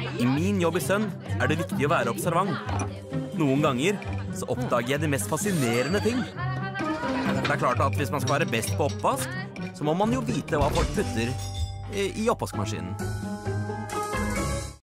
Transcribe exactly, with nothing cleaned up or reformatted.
I min jobb i Sønn er det viktig å være observant. Noen ganger så oppdager jeg de mest fascinerende ting. Det er klart at hvis man skal være best på oppvask, så må man jo vite hva folk putter i, i oppvaskmaskinen.